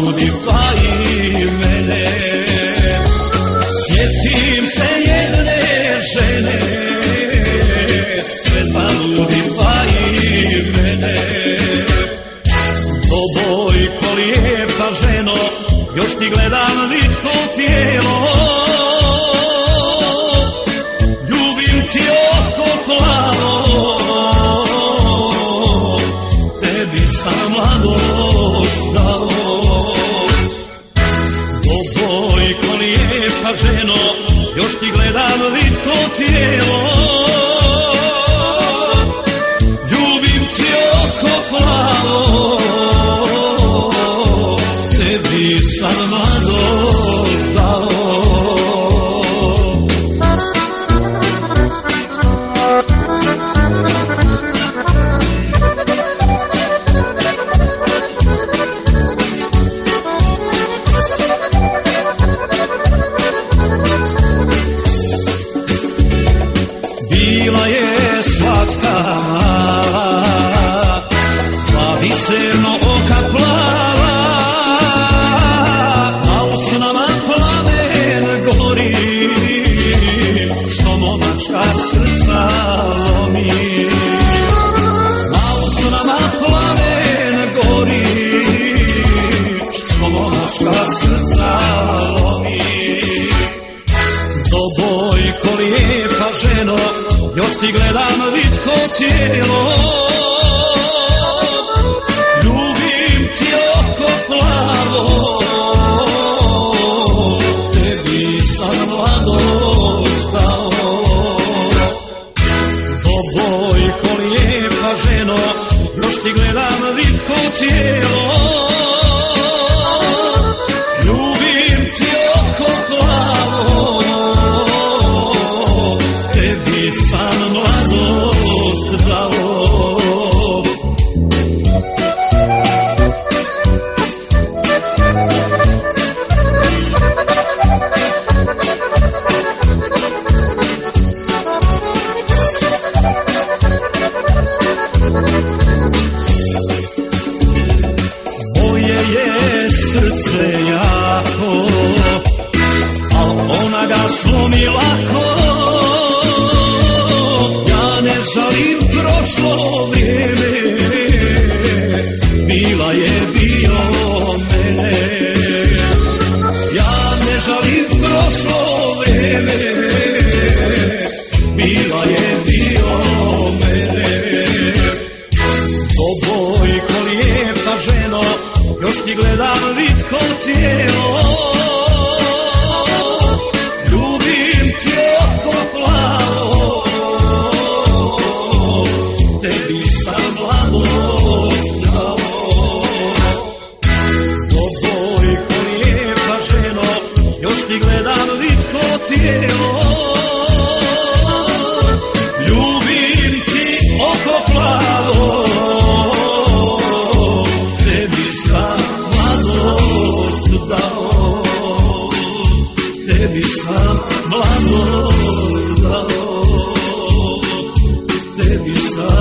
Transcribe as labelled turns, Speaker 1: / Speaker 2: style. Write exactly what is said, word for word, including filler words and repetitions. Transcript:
Speaker 1: zaludi pa i mene. Sjetim se jedne žene, sve zaludi pa i mene. Dobojko lijepa ženo, još ti gledam vitko tijelo. Ljubim ti oko plavo, tebi sam mladost dao. Dobojko lijepa ženo, još ti gledam vitko tijelo. Ljubim ti oko plavo, tebi sam mladost dao. Bila je slatka mala, pa viserno oka plava, a usnama plamen gori, što momačka srca lomi. A usnama plamen gori, što momačka srca lomi. Dobojko lijepa ženo, još ti gledam vitko tijelo. Ljubim ti oko plavo, tebi sam mladost dao. Dobojko lijepa ženo, još ti gledam vitko tijelo. Ljubim ti oko plavo, tebi sam mladost dao. Moje je srce jako, al ona ga slomi lako. Ja ne žalim prošlo vrijeme, bila je dio mene. Ja ne žalim prošlo vrijeme, bila je dio mene. Dobojko lijepa ženo, još ti gledam vitko tijelo. Ljubim ti oko plavo, tebi sam mladost dao. Dobojko lijepa ženo, još ti gledam vitko tijelo. Ljubim ti oko plavo, tebi sam mladost dao. Tebi sam mladost dao, tebi sam